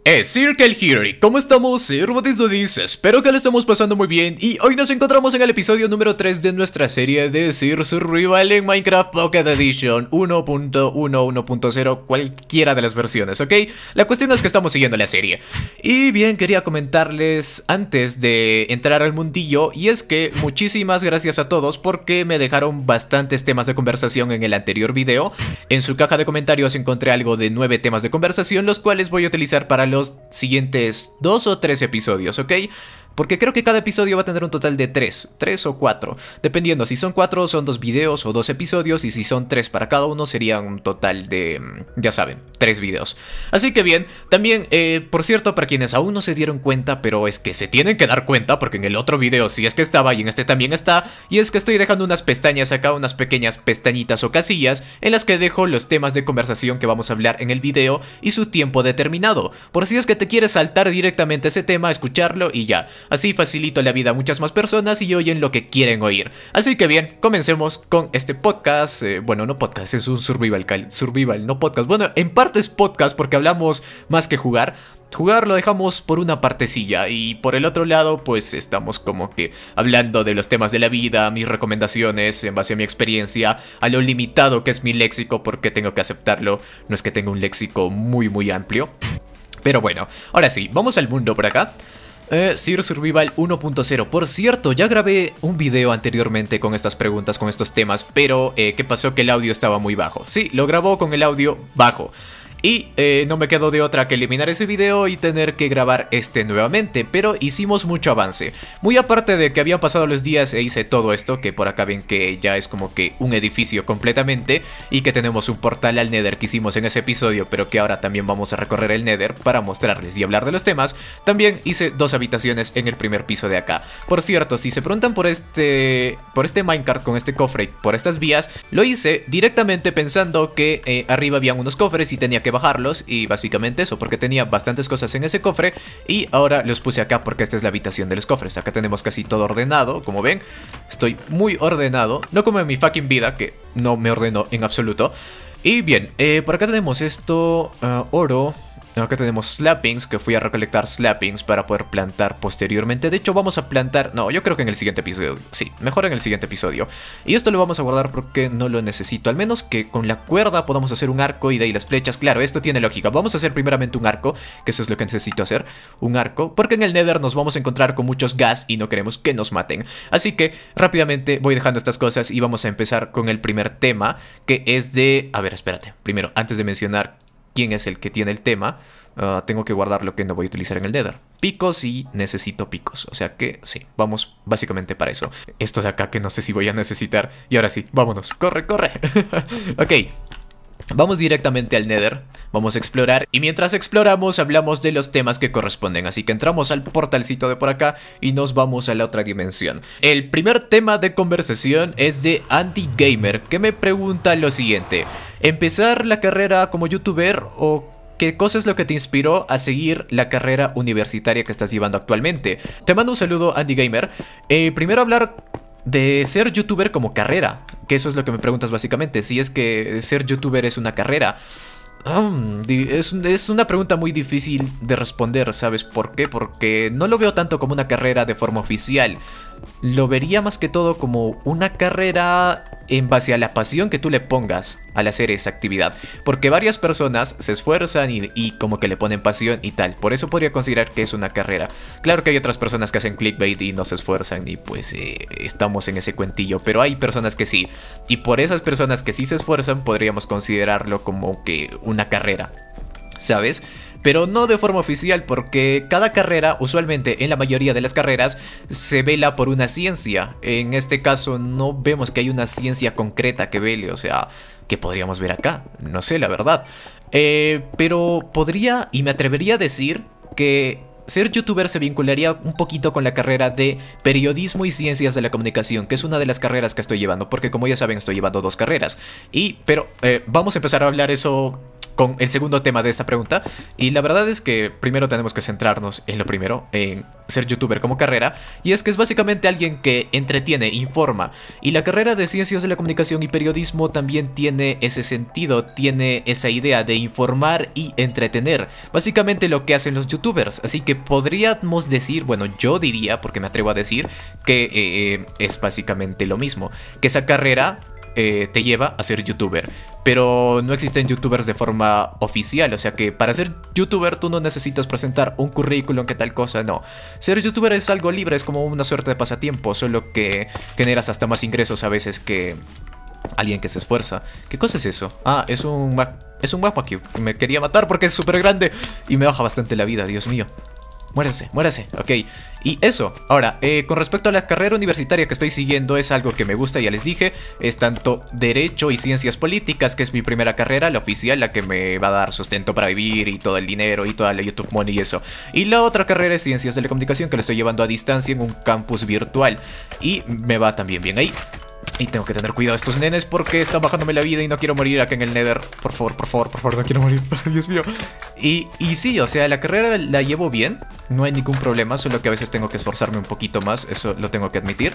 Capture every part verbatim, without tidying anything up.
Es Circle here, ¿cómo estamos? Servadisodis, espero que le estemos pasando muy bien y hoy nos encontramos en el episodio número tres de nuestra serie de Sir Survival en Minecraft Pocket Edition uno punto uno, uno punto cero, cualquiera de las versiones, ¿ok? La cuestión es que estamos siguiendo la serie. Y bien, quería comentarles antes de entrar al mundillo, y es que muchísimas gracias a todos porque me dejaron bastantes temas de conversación en el anterior video. En su caja de comentarios encontré algo de nueve temas de conversación, los cuales voy a utilizar para los siguientes dos o tres episodios, ¿ok? Porque creo que cada episodio va a tener un total de tres, tres o cuatro. Dependiendo, si son cuatro son dos videos o dos episodios, y si son tres para cada uno sería un total de, ya saben, tres videos. Así que bien, también, eh, por cierto, para quienes aún no se dieron cuenta, pero es que se tienen que dar cuenta porque en el otro video sí es que estaba y en este también está, y es que estoy dejando unas pestañas acá, unas pequeñas pestañitas o casillas en las que dejo los temas de conversación que vamos a hablar en el video y su tiempo determinado, por si es que te quieres saltar directamente ese tema, escucharlo y ya. Así facilito la vida a muchas más personas y oyen lo que quieren oír. Así que bien, comencemos con este podcast. Eh, bueno, no podcast, es un survival, survival, no podcast. Bueno, en parte es podcast porque hablamos más que jugar. Jugar lo dejamos por una partecilla y por el otro lado pues estamos como que hablando de los temas de la vida, mis recomendaciones en base a mi experiencia, a lo limitado que es mi léxico porque tengo que aceptarlo, no es que tenga un léxico muy muy amplio. Pero bueno, ahora sí, vamos al mundo por acá. Eh, Sir Survival uno punto cero. Por cierto, ya grabé un video anteriormente con estas preguntas, con estos temas, pero eh, ¿qué pasó? Que el audio estaba muy bajo. Sí, lo grabó con el audio bajo. Y eh, no me quedó de otra que eliminar ese video y tener que grabar este nuevamente, pero hicimos mucho avance. Muy aparte de que habían pasado los días e hice todo esto, que por acá ven que ya es como que un edificio completamente, y que tenemos un portal al Nether que hicimos en ese episodio, pero que ahora también vamos a recorrer el Nether para mostrarles y hablar de los temas. También hice dos habitaciones en el primer piso de acá. Por cierto, si se preguntan por este, por este minecart con este cofre y por estas vías, lo hice directamente pensando que eh, arriba habían unos cofres y tenía que bajarlos, y básicamente eso, porque tenía bastantes cosas en ese cofre y ahora los puse acá porque esta es la habitación de los cofres. Acá tenemos casi todo ordenado, como ven, estoy muy ordenado, no como en mi fucking vida que no me ordenó en absoluto. Y bien, eh, por acá tenemos esto, uh, oro. Acá tenemos slappings, que fui a recolectar slappings para poder plantar posteriormente. De hecho vamos a plantar, no, yo creo que en el siguiente episodio. Sí, mejor en el siguiente episodio. Y esto lo vamos a guardar porque no lo necesito. Al menos que con la cuerda podamos hacer un arco y de ahí las flechas. Claro, esto tiene lógica. Vamos a hacer primeramente un arco, que eso es lo que necesito hacer. Un arco, porque en el Nether nos vamos a encontrar con muchos gas y no queremos que nos maten. Así que rápidamente voy dejando estas cosas y vamos a empezar con el primer tema, que es de... A ver, espérate. Primero, antes de mencionar quién es el que tiene el tema, uh, tengo que guardar lo que no voy a utilizar en el Nether. Picos, y necesito picos, o sea que sí, vamos básicamente para eso. Esto de acá que no sé si voy a necesitar. Y ahora sí, vámonos, corre, corre. Ok, vamos directamente al Nether, vamos a explorar, y mientras exploramos hablamos de los temas que corresponden. Así que entramos al portalcito de por acá y nos vamos a la otra dimensión. El primer tema de conversación es de Andy Gamer, que me pregunta lo siguiente: ¿empezar la carrera como youtuber o qué cosa es lo que te inspiró a seguir la carrera universitaria que estás llevando actualmente? Te mando un saludo, Andy Gamer. Eh, primero hablar de ser youtuber como carrera, que eso es lo que me preguntas básicamente, si es que ser youtuber es una carrera. Um, es, es una pregunta muy difícil de responder, ¿sabes por qué? Porque no lo veo tanto como una carrera de forma oficial. Lo vería más que todo como una carrera en base a la pasión que tú le pongas al hacer esa actividad. Porque varias personas se esfuerzan y, y como que le ponen pasión y tal. Por eso podría considerar que es una carrera. Claro que hay otras personas que hacen clickbait y no se esfuerzan y pues eh, estamos en ese cuentillo. Pero hay personas que sí. Y por esas personas que sí se esfuerzan podríamos considerarlo como que una carrera, ¿sabes? Pero no de forma oficial, porque cada carrera, usualmente en la mayoría de las carreras, se vela por una ciencia. En este caso no vemos que hay una ciencia concreta que vele, o sea, que podríamos ver acá, no sé la verdad. Eh, pero podría y me atrevería a decir que ser youtuber se vincularía un poquito con la carrera de periodismo y ciencias de la comunicación, que es una de las carreras que estoy llevando, porque como ya saben estoy llevando dos carreras. Y, pero, eh, vamos a empezar a hablar eso con el segundo tema de esta pregunta. Y la verdad es que primero tenemos que centrarnos en lo primero, en ser youtuber como carrera. Y es que es básicamente alguien que entretiene, informa. Y la carrera de Ciencias de la Comunicación y Periodismo también tiene ese sentido, tiene esa idea de informar y entretener. Básicamente lo que hacen los youtubers. Así que podríamos decir, bueno, yo diría, porque me atrevo a decir, que eh, es básicamente lo mismo. Que esa carrera eh, te lleva a ser youtuber. Pero no existen youtubers de forma oficial, o sea que para ser youtuber tú no necesitas presentar un currículum que tal cosa, no. Ser youtuber es algo libre, es como una suerte de pasatiempo, solo que generas hasta más ingresos a veces que alguien que se esfuerza. ¿Qué cosa es eso? Ah, es un Mac, es un Magma Cube. Me quería matar porque es súper grande y me baja bastante la vida, Dios mío. Muéranse, muéranse, ok. Y eso, ahora, eh, con respecto a la carrera universitaria que estoy siguiendo, es algo que me gusta, ya les dije. Es tanto Derecho y Ciencias Políticas, que es mi primera carrera, la oficial, la que me va a dar sustento para vivir y todo el dinero y toda la YouTube Money y eso. Y la otra carrera es Ciencias de la Comunicación, que la estoy llevando a distancia en un campus virtual. Y me va también bien ahí. Y tengo que tener cuidado de estos nenes porque están bajándome la vida y no quiero morir acá en el Nether. Por favor, por favor, por favor, no quiero morir. Dios mío. Y, y sí, o sea, la carrera la llevo bien. No hay ningún problema, solo que a veces tengo que esforzarme un poquito más. Eso lo tengo que admitir.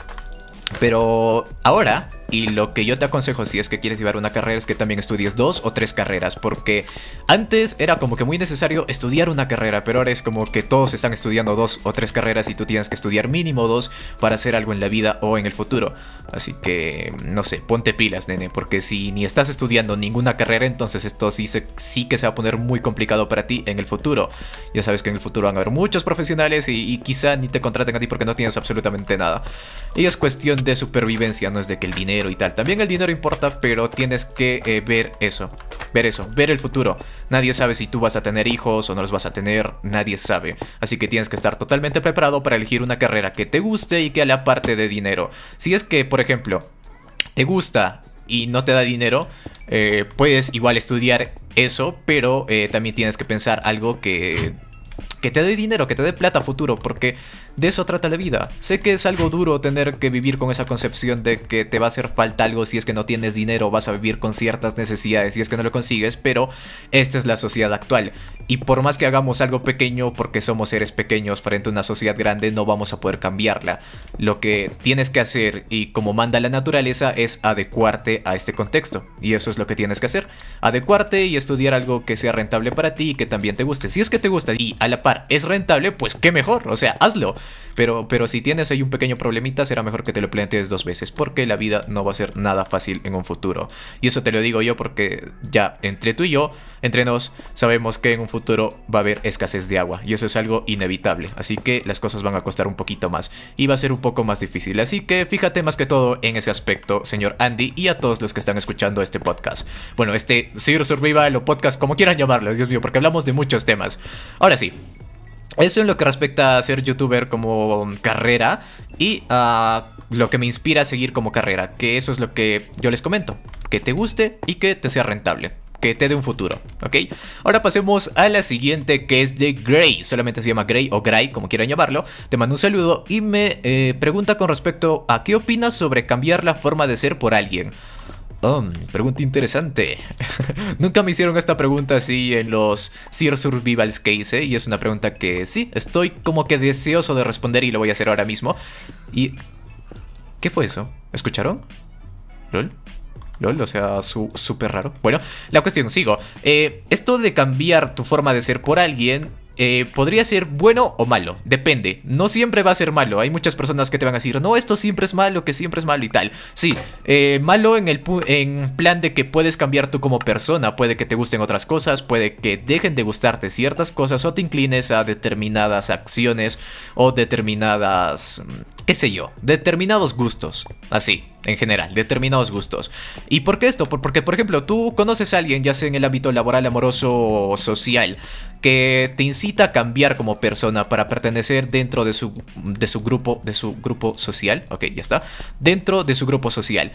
Pero ahora, y lo que yo te aconsejo si es que quieres llevar una carrera es que también estudies dos o tres carreras. Porque antes era como que muy necesario estudiar una carrera, pero ahora es como que todos están estudiando dos o tres carreras y tú tienes que estudiar mínimo dos para hacer algo en la vida o en el futuro. Así que, no sé, ponte pilas, nene, porque si ni estás estudiando ninguna carrera, entonces esto sí, se, sí que se va a poner muy complicado para ti en el futuro. Ya sabes que en el futuro van a haber muchos profesionales y, y quizá ni te contraten a ti porque no tienes absolutamente nada. Y es cuestión de supervivencia, no es de que el dinero y tal. También el dinero importa, pero tienes que eh, ver eso, ver eso, ver el futuro. Nadie sabe si tú vas a tener hijos o no los vas a tener, nadie sabe. Así que tienes que estar totalmente preparado para elegir una carrera que te guste y que a la parte de dinero. Si es que, por ejemplo, te gusta y no te da dinero, eh, puedes igual estudiar eso, pero eh, también tienes que pensar algo que... que te dé dinero, que te dé plata a futuro, porque de eso trata la vida. Sé que es algo duro tener que vivir con esa concepción de que te va a hacer falta algo si es que no tienes dinero, vas a vivir con ciertas necesidades si es que no lo consigues, pero esta es la sociedad actual. Y por más que hagamos algo pequeño, porque somos seres pequeños frente a una sociedad grande, no vamos a poder cambiarla. Lo que tienes que hacer, y como manda la naturaleza, es adecuarte a este contexto. Y eso es lo que tienes que hacer. Adecuarte y estudiar algo que sea rentable para ti y que también te guste. Si es que te gusta y a la par es rentable, pues qué mejor, o sea, hazlo. Pero, pero si tienes ahí un pequeño problemita, será mejor que te lo plantees dos veces, porque la vida no va a ser nada fácil en un futuro. Y eso te lo digo yo porque ya entre tú y yo, entre nos, sabemos que en un futuro va a haber escasez de agua. Y eso es algo inevitable, así que las cosas van a costar un poquito más y va a ser un poco más difícil. Así que fíjate más que todo en ese aspecto, señor Andy, y a todos los que están escuchando este podcast. Bueno, este Zero Survival o podcast, como quieran llamarlo, Dios mío, porque hablamos de muchos temas. Ahora sí, eso en lo que respecta a ser youtuber como carrera y uh, lo que me inspira a seguir como carrera, que eso es lo que yo les comento, que te guste y que te sea rentable, que te dé un futuro, ¿ok? Ahora pasemos a la siguiente, que es de Gray, solamente se llama Gray o Gray, como quieran llamarlo. Te mando un saludo y me eh, pregunta con respecto a qué opinas sobre cambiar la forma de ser por alguien. Oh, pregunta interesante. Nunca me hicieron esta pregunta así en los Zero Survivals que hice. Y es una pregunta que sí, estoy como que deseoso de responder y lo voy a hacer ahora mismo. Y... ¿qué fue eso? ¿Escucharon? ¿Lol? ¿Lol? O sea, súper raro. Bueno, la cuestión, sigo. Eh, esto de cambiar tu forma de ser por alguien... Eh, podría ser bueno o malo, depende. No siempre va a ser malo. Hay muchas personas que te van a decir, no, esto siempre es malo, que siempre es malo y tal. Sí, eh, malo en el en plan de que puedes cambiar tú como persona. Puede que te gusten otras cosas, puede que dejen de gustarte ciertas cosas o te inclines a determinadas acciones o determinadas, qué sé yo, determinados gustos. Así, en general, determinados gustos. ¿Y por qué esto? Porque, por ejemplo, tú conoces a alguien, ya sea en el ámbito laboral, amoroso o social, que te incita a cambiar como persona para pertenecer dentro de su, de su grupo, de su grupo social. Ok, ya está. Dentro de su grupo social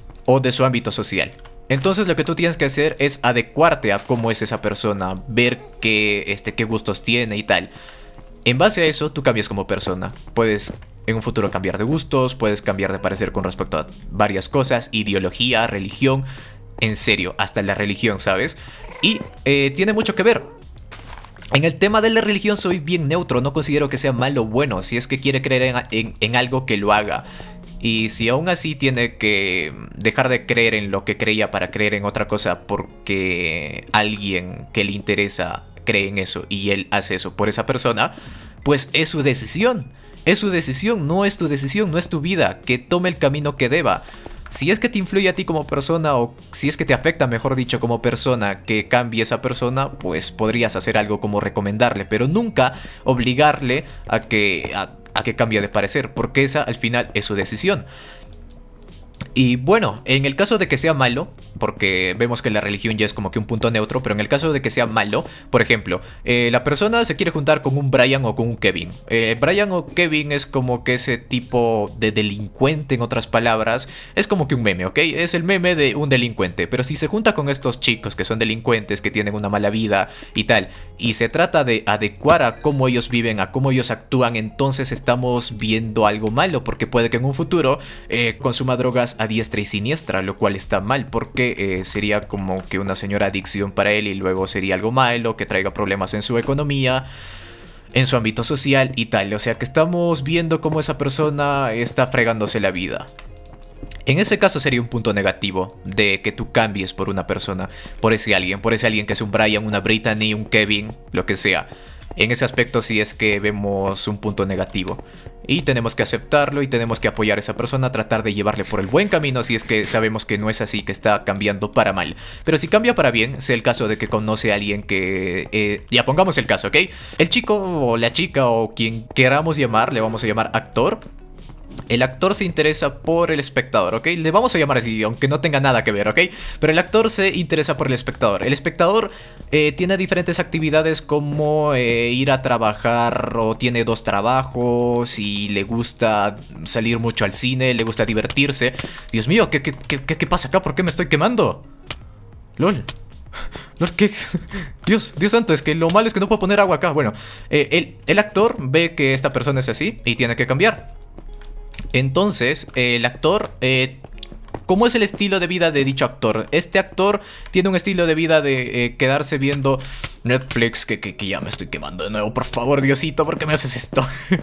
o de su ámbito social. Entonces lo que tú tienes que hacer es adecuarte a cómo es esa persona, ver qué, este, qué gustos tiene y tal. En base a eso, tú cambias como persona. Puedes en un futuro cambiar de gustos, puedes cambiar de parecer con respecto a varias cosas, ideología, religión. en serio, hasta la religión, ¿sabes? Y eh, tiene mucho que ver. En el tema de la religión soy bien neutro, no considero que sea malo o bueno. Si es que quiere creer en, en, en algo, que lo haga. Y si aún así tiene que dejar de creer en lo que creía para creer en otra cosa porque alguien que le interesa cree en eso y él hace eso por esa persona, pues es su decisión. Es su decisión, no es tu decisión, no es tu vida. Que tome el camino que deba. Si es que te influye a ti como persona, o si es que te afecta, mejor dicho, como persona, que cambie esa persona, pues podrías hacer algo como recomendarle, pero nunca obligarle a que, a, a que cambie de parecer, porque esa al final es su decisión. Y bueno, en el caso de que sea malo, porque vemos que la religión ya es como que un punto neutro, pero en el caso de que sea malo, por ejemplo, eh, la persona se quiere juntar con un Brian o con un Kevin. Eh, Brian o Kevin es como que ese tipo de delincuente, en otras palabras, es como que un meme, ¿ok? Es el meme de un delincuente, pero si se junta con estos chicos que son delincuentes, que tienen una mala vida y tal, y se trata de adecuar a cómo ellos viven, a cómo ellos actúan, entonces estamos viendo algo malo, porque puede que en un futuro eh, consuma drogas a diestra y siniestra, lo cual está mal, porque eh, sería como que una señora adicción para él y luego sería algo malo, que traiga problemas en su economía, en su ámbito social y tal. O sea que estamos viendo cómo esa persona está fregándose la vida. En ese caso sería un punto negativo de que tú cambies por una persona, por ese alguien, por ese alguien que es un Brian, una Brittany, un Kevin, lo que sea. En ese aspecto sí es que vemos un punto negativo. Y tenemos que aceptarlo y tenemos que apoyar a esa persona, tratar de llevarle por el buen camino si es que sabemos que no es así, que está cambiando para mal. Pero si cambia para bien, sea el caso de que conoce a alguien que... Eh, ya pongamos el caso, ¿ok? El chico o la chica o quien queramos llamar, le vamos a llamar actor. El actor se interesa por el espectador, ¿ok? Le vamos a llamar así, aunque no tenga nada que ver, ¿ok? Pero el actor se interesa por el espectador. El espectador eh, tiene diferentes actividades como eh, ir a trabajar o tiene dos trabajos y le gusta salir mucho al cine, le gusta divertirse. Dios mío, ¿qué, qué, qué, qué pasa acá? ¿Por qué me estoy quemando? LOL. Lord, ¿qué? Dios, Dios santo, es que lo malo es que no puedo poner agua acá. Bueno, eh, el, el actor ve que esta persona es así y tiene que cambiar. Entonces, eh, el actor, eh, ¿cómo es el estilo de vida de dicho actor? Este actor tiene un estilo de vida de eh, quedarse viendo Netflix, que, que, que ya me estoy quemando de nuevo. Por favor, Diosito, ¿por qué me haces esto?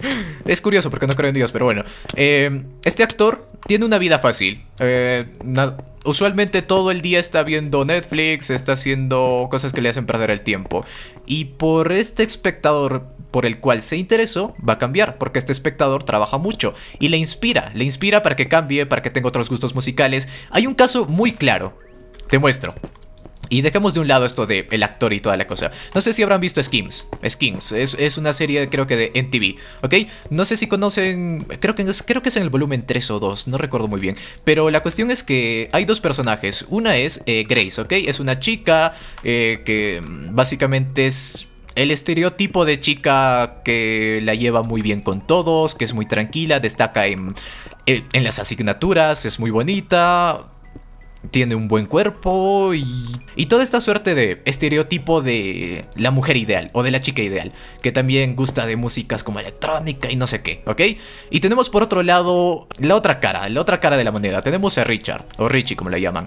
Es curioso porque no creo en Dios, pero bueno. Eh, este actor tiene una vida fácil. Eh, na- usualmente todo el día está viendo Netflix, está haciendo cosas que le hacen perder el tiempo. Y por este espectador por el cual se interesó, va a cambiar, porque este espectador trabaja mucho y le inspira, le inspira para que cambie, para que tenga otros gustos musicales. Hay un caso muy claro, te muestro. Y dejemos de un lado esto de el actor y toda la cosa. No sé si habrán visto Skins. Skins es, es una serie, creo que de M T V, ¿ok? No sé si conocen, creo que, es, creo que es en el volumen tres o dos, no recuerdo muy bien. Pero la cuestión es que hay dos personajes. Una es eh, Grace, ¿ok? Es una chica eh, que básicamente es el estereotipo de chica que la lleva muy bien con todos, que es muy tranquila, destaca en, en, en las asignaturas, es muy bonita, tiene un buen cuerpo y, y toda esta suerte de estereotipo de la mujer ideal o de la chica ideal, que también gusta de músicas como electrónica y no sé qué, ¿ok? Y tenemos por otro lado la otra cara, la otra cara de la moneda. Tenemos a Richard, o Richie como le llaman.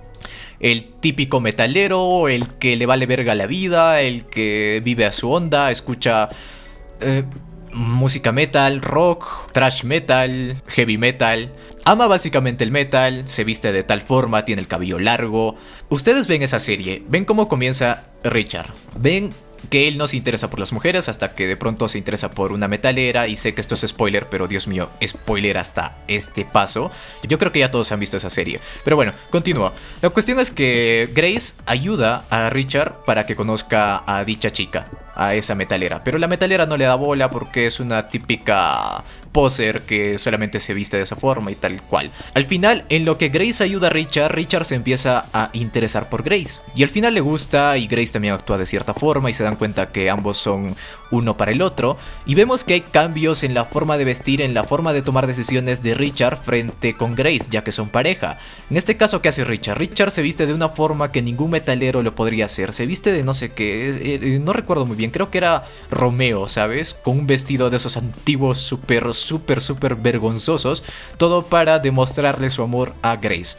El típico metalero, el que le vale verga la vida, el que vive a su onda, escucha eh, música metal, rock, thrash metal, heavy metal. Ama básicamente el metal, se viste de tal forma, tiene el cabello largo. Ustedes ven esa serie, ven cómo comienza Richard. Ven que él no se interesa por las mujeres hasta que de pronto se interesa por una metalera. Y sé que esto es spoiler, pero Dios mío, spoiler hasta este paso. Yo creo que ya todos han visto esa serie. Pero bueno, continúa. La cuestión es que Grace ayuda a Richard para que conozca a dicha chica, a esa metalera. Pero la metalera no le da bola porque es una típica poser que solamente se viste de esa forma y tal cual. Al final, en lo que Grace ayuda a Richard, Richard se empieza a interesar por Grace. Y al final le gusta y Grace también actúa de cierta forma y se dan cuenta que ambos son uno para el otro. Y vemos que hay cambios en la forma de vestir, en la forma de tomar decisiones de Richard frente con Grace, ya que son pareja. En este caso, ¿qué hace Richard? Richard se viste de una forma que ningún metalero lo podría hacer. Se viste de no sé qué, eh, no recuerdo muy bien, creo que era Romeo, ¿sabes? Con un vestido de esos antiguos súper, súper, súper vergonzosos. Todo para demostrarle su amor a Grace.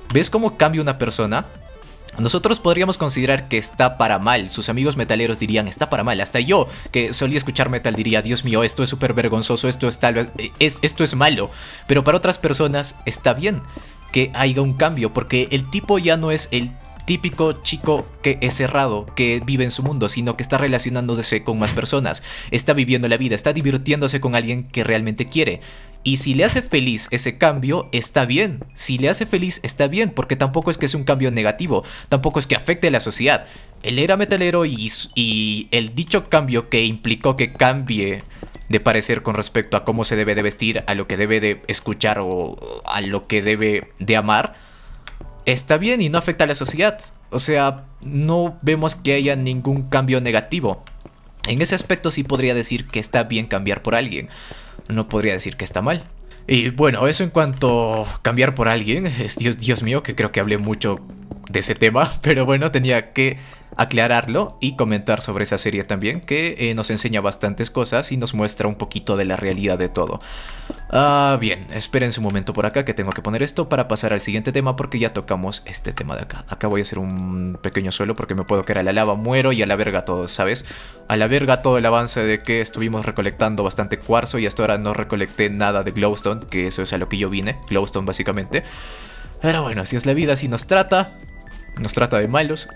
¿Ves cómo cambia una persona? Nosotros podríamos considerar que está para mal. Sus amigos metaleros dirían, está para mal. Hasta yo, que solía escuchar metal, diría, Dios mío, esto es súper vergonzoso, esto es, tal, es, esto es malo. Pero para otras personas está bien que haya un cambio, porque el tipo ya no es el típico chico que es cerrado, que vive en su mundo, sino que está relacionándose con más personas, está viviendo la vida, está divirtiéndose con alguien que realmente quiere. Y si le hace feliz ese cambio, está bien. Si le hace feliz, está bien, porque tampoco es que es un cambio negativo, tampoco es que afecte a la sociedad. Él era metalero y, y el dicho cambio que implicó que cambie de parecer con respecto a cómo se debe de vestir, a lo que debe de escuchar o a lo que debe de amar, está bien y no afecta a la sociedad. O sea, no vemos que haya ningún cambio negativo. En ese aspecto sí podría decir que está bien cambiar por alguien. No podría decir que está mal. Y bueno, eso en cuanto a cambiar por alguien. Es, Dios, Dios mío, que creo que hablé mucho de ese tema. Pero bueno, tenía que aclararlo y comentar sobre esa serie también, que eh, nos enseña bastantes cosas y nos muestra un poquito de la realidad de todo. Ah, bien, espérense un momento por acá que tengo que poner esto para pasar al siguiente tema, porque ya tocamos este tema de acá. Acá voy a hacer un pequeño suelo porque me puedo caer a la lava, muero y a la verga todo, ¿sabes? A la verga todo el avance de que estuvimos recolectando bastante cuarzo y hasta ahora no recolecté nada de glowstone, que eso es a lo que yo vine, glowstone básicamente. Pero bueno, así es la vida, así nos trata. Nos trata de malos.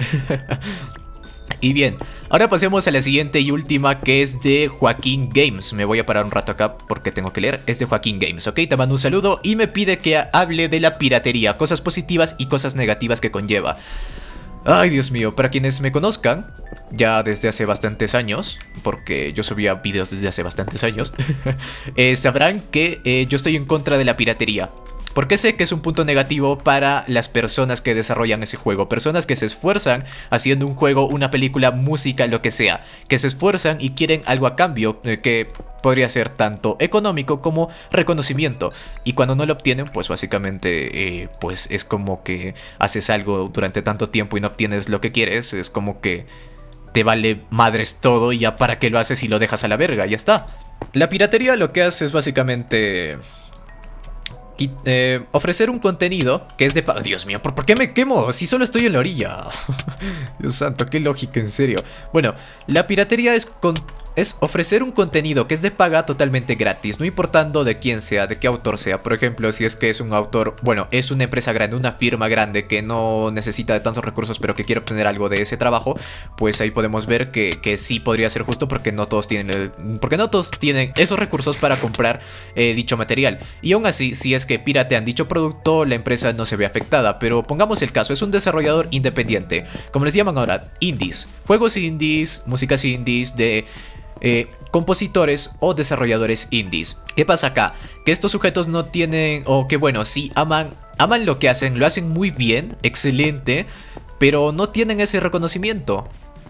Y bien, ahora pasemos a la siguiente y última, que es de Joaquín Games. Me voy a parar un rato acá porque tengo que leer. Es de Joaquín Games, ¿ok? Te mando un saludo y me pide que hable de la piratería, cosas positivas y cosas negativas que conlleva. Ay, Dios mío, para quienes me conozcan ya desde hace bastantes años, porque yo subía videos desde hace bastantes años, eh, sabrán que eh, yo estoy en contra de la piratería. Porque sé que es un punto negativo para las personas que desarrollan ese juego. Personas que se esfuerzan haciendo un juego, una película, música, lo que sea. Que se esfuerzan y quieren algo a cambio, eh, que podría ser tanto económico como reconocimiento. Y cuando no lo obtienen, pues básicamente eh, pues es como que haces algo durante tanto tiempo y no obtienes lo que quieres. Es como que te vale madres todo y ya para qué lo haces y lo dejas a la verga, ya está. La piratería lo que hace es básicamente... Y, eh, ofrecer un contenido que es de pago. Dios mío, ¿por, ¿por qué me quemo? Si solo estoy en la orilla. Dios santo, qué lógica, en serio. Bueno, la piratería es, con, es ofrecer un contenido que es de paga totalmente gratis, no importando de quién sea, de qué autor sea. Por ejemplo, si es que es un autor, bueno, es una empresa grande, una firma grande que no necesita de tantos recursos, pero que quiere obtener algo de ese trabajo, pues ahí podemos ver que, que sí podría ser justo, porque no todos tienen, porque no todos tienen esos recursos para comprar eh, dicho material. Y aún así, si es que que piratean dicho producto, la empresa no se ve afectada. Pero pongamos el caso, es un desarrollador independiente, como les llaman ahora, indies, juegos indies, músicas indies de eh, compositores o desarrolladores indies. ¿Qué pasa acá? Que estos sujetos no tienen, o que bueno, sí aman, aman lo que hacen, lo hacen muy bien, excelente, pero no tienen ese reconocimiento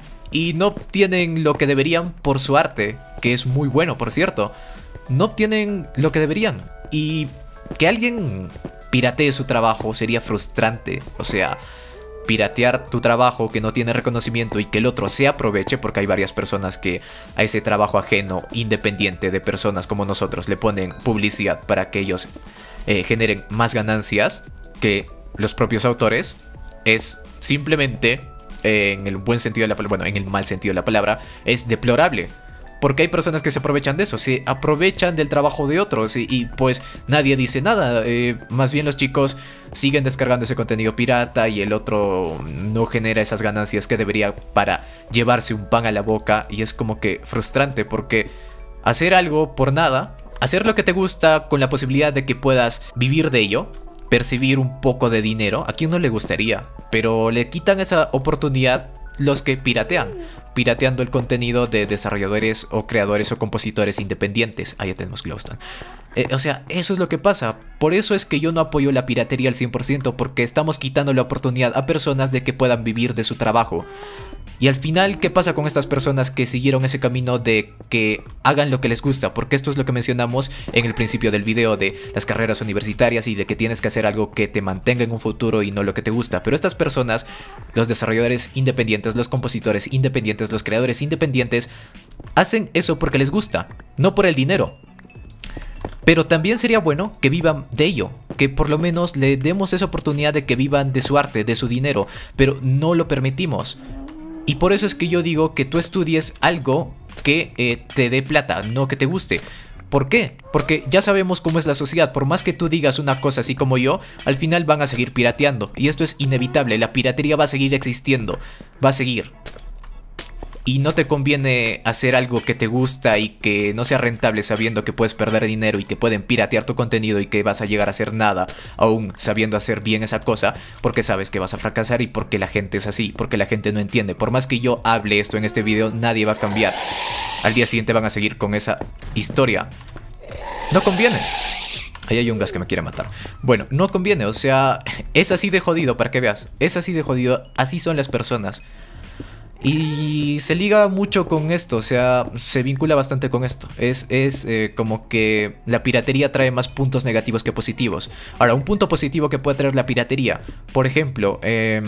y no obtienen lo que deberían por su arte, que es muy bueno, por cierto. No obtienen lo que deberían. Y que alguien piratee su trabajo sería frustrante. O sea, piratear tu trabajo que no tiene reconocimiento y que el otro se aproveche, porque hay varias personas que a ese trabajo ajeno, independiente de personas como nosotros, le ponen publicidad para que ellos eh, generen más ganancias que los propios autores. Es simplemente, eh, en el buen sentido de la palabra, bueno, en el mal sentido de la palabra, es deplorable. Porque hay personas que se aprovechan de eso, se aprovechan del trabajo de otros y, y pues nadie dice nada. Eh, más bien los chicos siguen descargando ese contenido pirata y el otro no genera esas ganancias que debería para llevarse un pan a la boca. Y es como que frustrante, porque hacer algo por nada, hacer lo que te gusta con la posibilidad de que puedas vivir de ello, percibir un poco de dinero, a quien no le gustaría, pero le quitan esa oportunidad los que piratean. Pirateando el contenido de desarrolladores o creadores o compositores independientes. Ahí ya tenemos glowstone. Eh, o sea, eso es lo que pasa. Por eso es que yo no apoyo la piratería al cien por ciento, porque estamos quitando la oportunidad a personas de que puedan vivir de su trabajo. Y al final, ¿qué pasa con estas personas que siguieron ese camino de que hagan lo que les gusta? Porque esto es lo que mencionamos en el principio del video de las carreras universitarias y de que tienes que hacer algo que te mantenga en un futuro y no lo que te gusta. Pero estas personas, los desarrolladores independientes, los compositores independientes, los creadores independientes, hacen eso porque les gusta, no por el dinero. Pero también sería bueno que vivan de ello, que por lo menos le demos esa oportunidad de que vivan de su arte, de su dinero, pero no lo permitimos. Y por eso es que yo digo que tú estudies algo que eh, te dé plata, no que te guste. ¿Por qué? Porque ya sabemos cómo es la sociedad. Por más que tú digas una cosa así como yo, al final van a seguir pirateando. Y esto es inevitable, la piratería va a seguir existiendo, va a seguir. Y no te conviene hacer algo que te gusta y que no sea rentable sabiendo que puedes perder dinero y que pueden piratear tu contenido y que vas a llegar a hacer nada, aún sabiendo hacer bien esa cosa, porque sabes que vas a fracasar y porque la gente es así, porque la gente no entiende. Por más que yo hable esto en este video, nadie va a cambiar. Al día siguiente van a seguir con esa historia. No conviene. Ahí hay un gas que me quiere matar. Bueno, no conviene, o sea, es así de jodido para que veas. Es así de jodido, así son las personas. Y se liga mucho con esto, o sea, se vincula bastante con esto. Es, es eh, como que la piratería trae más puntos negativos que positivos. Ahora, un punto positivo que puede traer la piratería, por ejemplo, eh,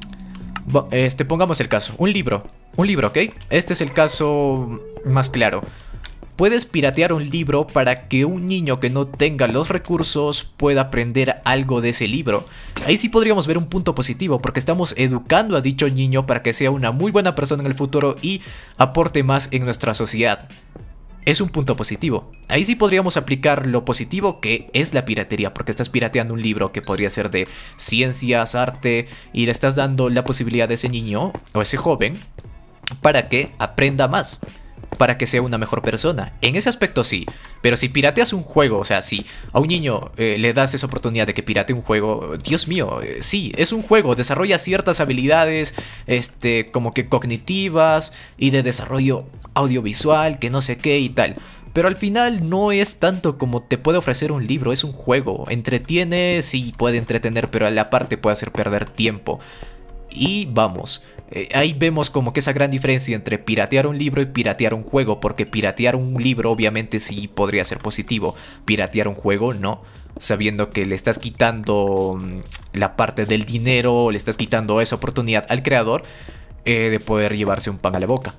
este, pongamos el caso, un libro, un libro, ¿ok? Este es el caso más claro. Puedes piratear un libro para que un niño que no tenga los recursos pueda aprender algo de ese libro. Ahí sí podríamos ver un punto positivo, porque estamos educando a dicho niño para que sea una muy buena persona en el futuro y aporte más en nuestra sociedad. Es un punto positivo. Ahí sí podríamos aplicar lo positivo que es la piratería, porque estás pirateando un libro que podría ser de ciencias, arte, y le estás dando la posibilidad a ese niño o ese joven para que aprenda más, para que sea una mejor persona. En ese aspecto sí. Pero si pirateas un juego, o sea, si a un niño eh, le das esa oportunidad de que pirate un juego, Dios mío, eh, sí, es un juego, desarrolla ciertas habilidades, este, como que cognitivas y de desarrollo audiovisual, que no sé qué y tal. Pero al final no es tanto como te puede ofrecer un libro, es un juego. Entretiene, sí, puede entretener, pero a la parte puede hacer perder tiempo. Y vamos, eh, ahí vemos como que esa gran diferencia entre piratear un libro y piratear un juego, porque piratear un libro obviamente sí podría ser positivo, piratear un juego no, sabiendo que le estás quitando la parte del dinero, le estás quitando esa oportunidad al creador eh, de poder llevarse un pan a la boca.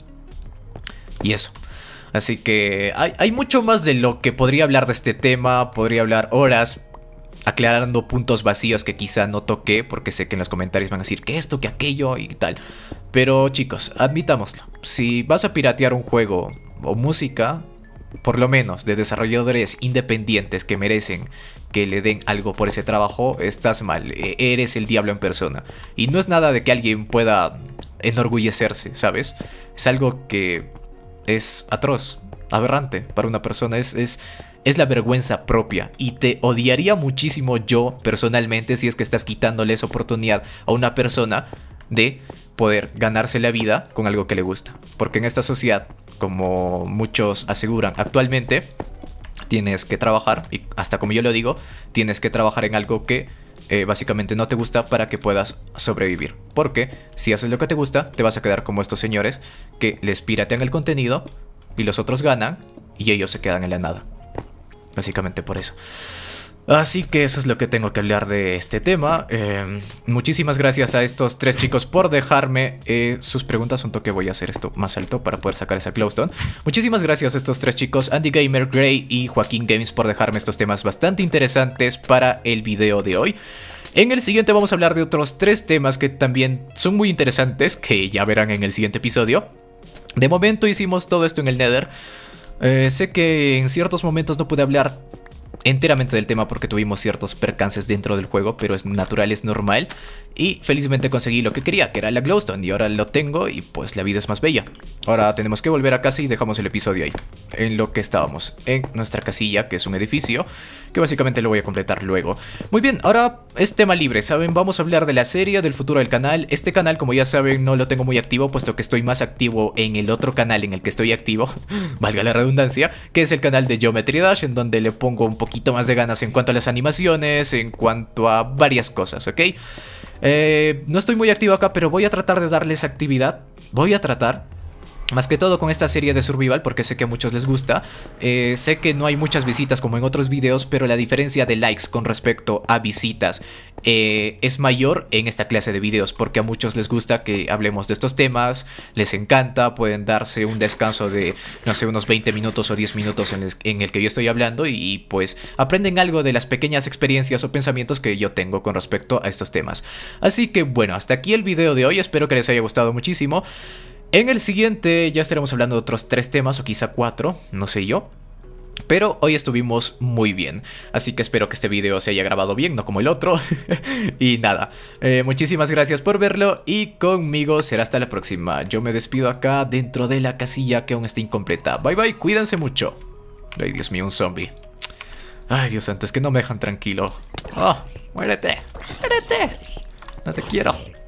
Y eso. Así que hay, hay mucho más de lo que podría hablar de este tema, podría hablar horas aclarando puntos vacíos que quizá no toqué, porque sé que en los comentarios van a decir que esto, que aquello y tal. Pero chicos, admitámoslo, si vas a piratear un juego o música, por lo menos de desarrolladores independientes que merecen que le den algo por ese trabajo, estás mal, eres el diablo en persona. Y no es nada de que alguien pueda enorgullecerse, ¿sabes? Es algo que es atroz, aberrante para una persona, es... es Es la vergüenza propia, y te odiaría muchísimo yo personalmente si es que estás quitándole esa oportunidad a una persona de poder ganarse la vida con algo que le gusta. Porque en esta sociedad, como muchos aseguran actualmente, tienes que trabajar, y hasta como yo lo digo, tienes que trabajar en algo que eh, básicamente no te gusta para que puedas sobrevivir. Porque si haces lo que te gusta, te vas a quedar como estos señores que les piratean el contenido y los otros ganan y ellos se quedan en la nada. Básicamente por eso. Así que eso es lo que tengo que hablar de este tema. Eh, muchísimas gracias a estos tres chicos por dejarme eh, sus preguntas. Un toque voy a hacer esto más alto para poder sacar esa glowstone. Muchísimas gracias a estos tres chicos, Andy Gamer, Gray y Joaquín Games, por dejarme estos temas bastante interesantes para el video de hoy. En el siguiente vamos a hablar de otros tres temas que también son muy interesantes, que ya verán en el siguiente episodio. De momento hicimos todo esto en el Nether. Eh, sé que en ciertos momentos no pude hablar enteramente del tema porque tuvimos ciertos percances dentro del juego, pero es natural, es normal. Y felizmente conseguí lo que quería, que era la glowstone, y ahora lo tengo y pues la vida es más bella. Ahora tenemos que volver a casa y dejamos el episodio ahí, en lo que estábamos, en nuestra casilla, que es un edificio, que básicamente lo voy a completar luego. Muy bien, ahora es tema libre, ¿saben? Vamos a hablar de la serie, del futuro del canal. Este canal, como ya saben, no lo tengo muy activo, puesto que estoy más activo en el otro canal en el que estoy activo, valga la redundancia, que es el canal de Geometry Dash, en donde le pongo un poquito más de ganas en cuanto a las animaciones, en cuanto a varias cosas, ¿ok? Eh, no estoy muy activo acá, pero voy a tratar de darles actividad. Voy a tratar. Más que todo con esta serie de Survival, porque sé que a muchos les gusta. eh, Sé que no hay muchas visitas como en otros videos, pero la diferencia de likes con respecto a visitas eh, es mayor en esta clase de videos, porque a muchos les gusta que hablemos de estos temas, les encanta, pueden darse un descanso de, no sé, unos veinte minutos o diez minutos en el, en el que yo estoy hablando y, y pues aprenden algo de las pequeñas experiencias o pensamientos que yo tengo con respecto a estos temas. Así que bueno, hasta aquí el video de hoy, espero que les haya gustado muchísimo. En el siguiente ya estaremos hablando de otros tres temas o quizá cuatro, no sé yo. Pero hoy estuvimos muy bien, así que espero que este video se haya grabado bien, no como el otro. Y nada, eh, muchísimas gracias por verlo y conmigo será hasta la próxima. Yo me despido acá dentro de la casilla que aún está incompleta. Bye bye, cuídense mucho. Ay, Dios mío, un zombie. Ay, Dios santo, es que no me dejan tranquilo. Oh, muérete, muérete. No te quiero.